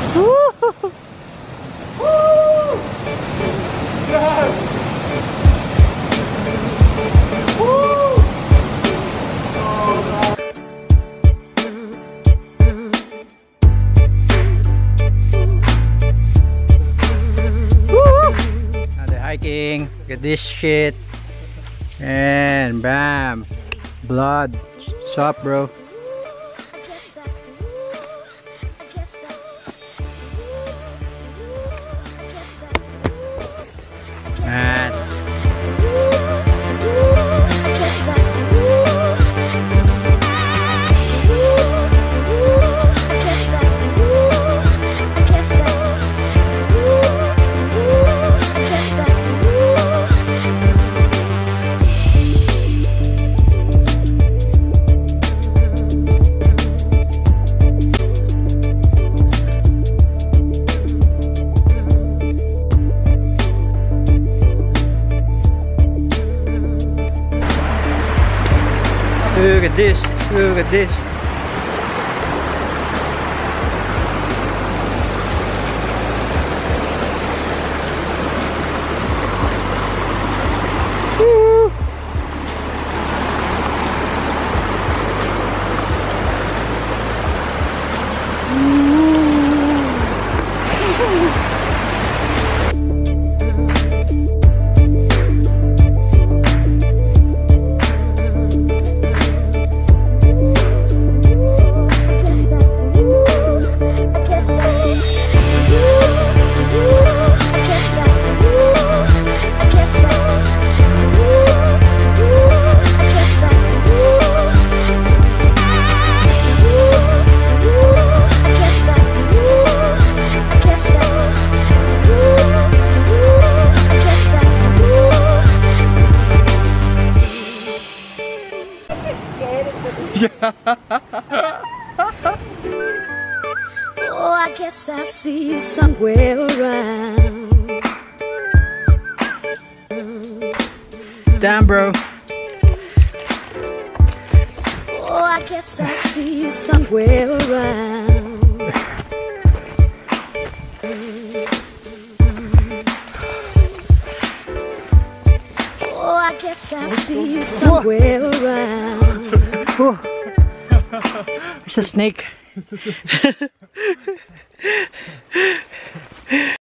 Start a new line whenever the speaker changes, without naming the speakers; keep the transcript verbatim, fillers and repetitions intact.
Woo! Woo! Yes! Woo! Oh, now they're hiking. Look at this shit. And bam. Blood. What's up, bro? Man. Look at this, look at this. Woo.
Oh, I guess I see you somewhere around.
Damn, bro.
Oh, I guess I see you somewhere around. Oh, I guess I see you somewhere around.
It's a snake.